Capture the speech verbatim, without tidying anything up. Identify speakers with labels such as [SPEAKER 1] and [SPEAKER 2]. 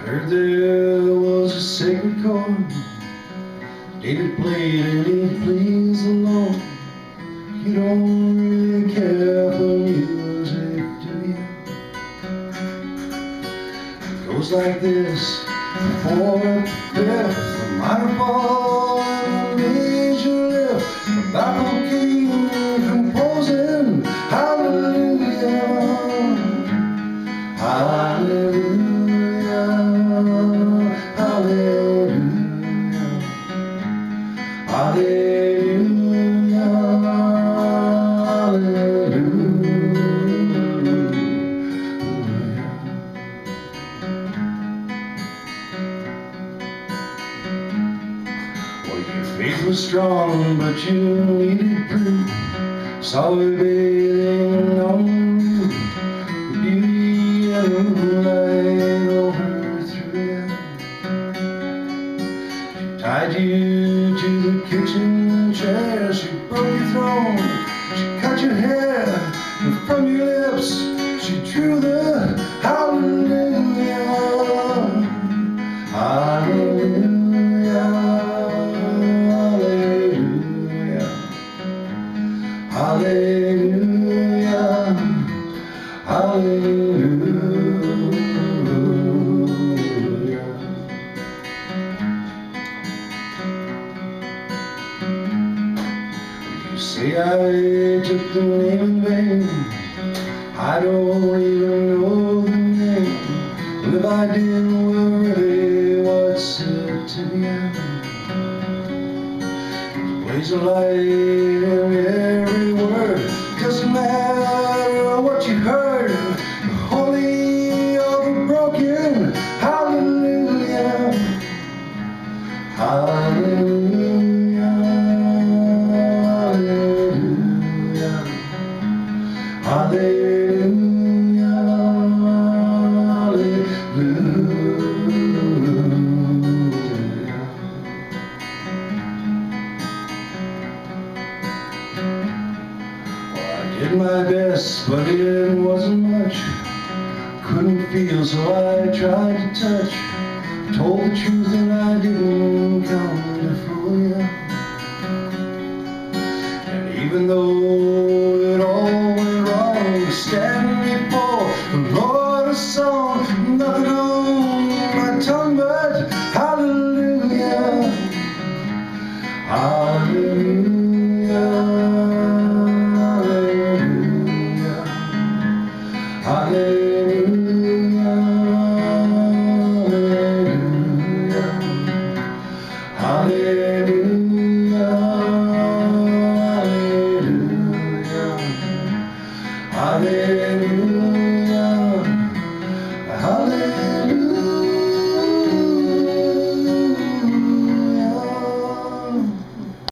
[SPEAKER 1] heard there was a sacred chord David played and he pleased the Lord. You don't really care for music, do you? It goes like this: the fourth, the fifth, the minor fall, and the major lift, the baffled king composing hallelujah, hallelujah, hallelujah, hallelujah, hallelujah. Well, your faith was strong, but you needed proof. Saw her bathing on the roof, the beauty and the moonlight over through you. She tied you to the kitchen chair, she broke your throne, she cut your hair, and from your lips she drew the hallelujah, hallelujah, hallelujah, hallelujah, hallelujah. You say I took the name in vain, I don't even know the name, and if I did, well really what's it to the end? There's a blaze of light in every word, doesn't matter what you heard, the holy of the broken, hallelujah, hallelujah, hallelujah, hallelujah, hallelujah. Well, I did my best, but it wasn't much. Couldn't feel, so I tried to touch. Told the truth and I didn't come to fool you. And even though it all went wrong, standing